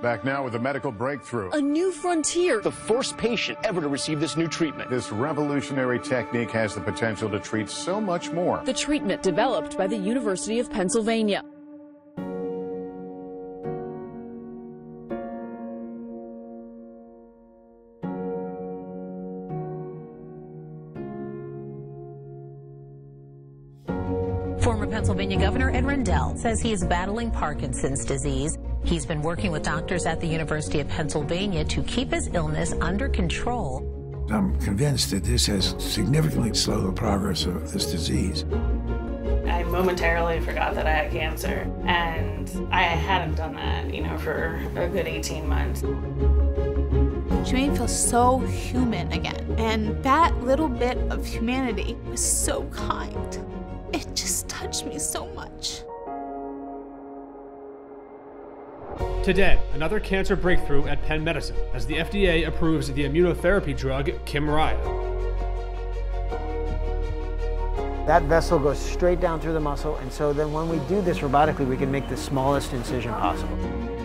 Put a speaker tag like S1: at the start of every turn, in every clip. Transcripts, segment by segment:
S1: Back now with a medical breakthrough.
S2: A new frontier.
S3: The first patient ever to receive this new treatment.
S1: This revolutionary technique has the potential to treat so much more.
S2: The treatment developed by the University of Pennsylvania.
S4: Former Pennsylvania Governor Ed Rendell says he is battling Parkinson's disease. He's been working with doctors at the University of Pennsylvania to keep his illness under control.
S5: I'm convinced that this has significantly slowed the progress of this disease.
S6: I momentarily forgot that I had cancer, and I hadn't done that, for a good 18 months.
S7: She made me feel so human again, and that little bit of humanity was so kind. It just touched me so much.
S8: Today, another cancer breakthrough at Penn Medicine as the FDA approves the immunotherapy drug Kymriah.
S9: That vessel goes straight down through the muscle, and so then when we do this robotically, we can make the smallest incision possible.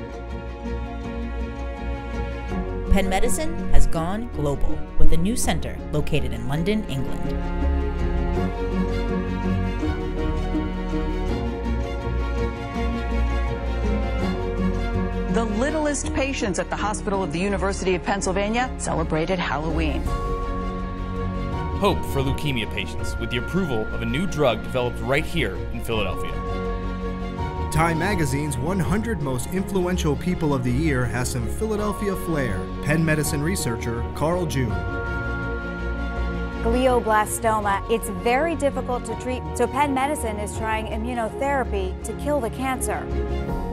S10: Penn Medicine has gone global with a new center located in London, England.
S11: The littlest patients at the Hospital of the University of Pennsylvania celebrated Halloween.
S12: Hope for leukemia patients with the approval of a new drug developed right here in Philadelphia.
S13: Time Magazine's 100 Most Influential People of the Year has some Philadelphia flair. Penn Medicine researcher Carl June.
S14: Glioblastoma, it's very difficult to treat, so Penn Medicine is trying immunotherapy to kill the cancer.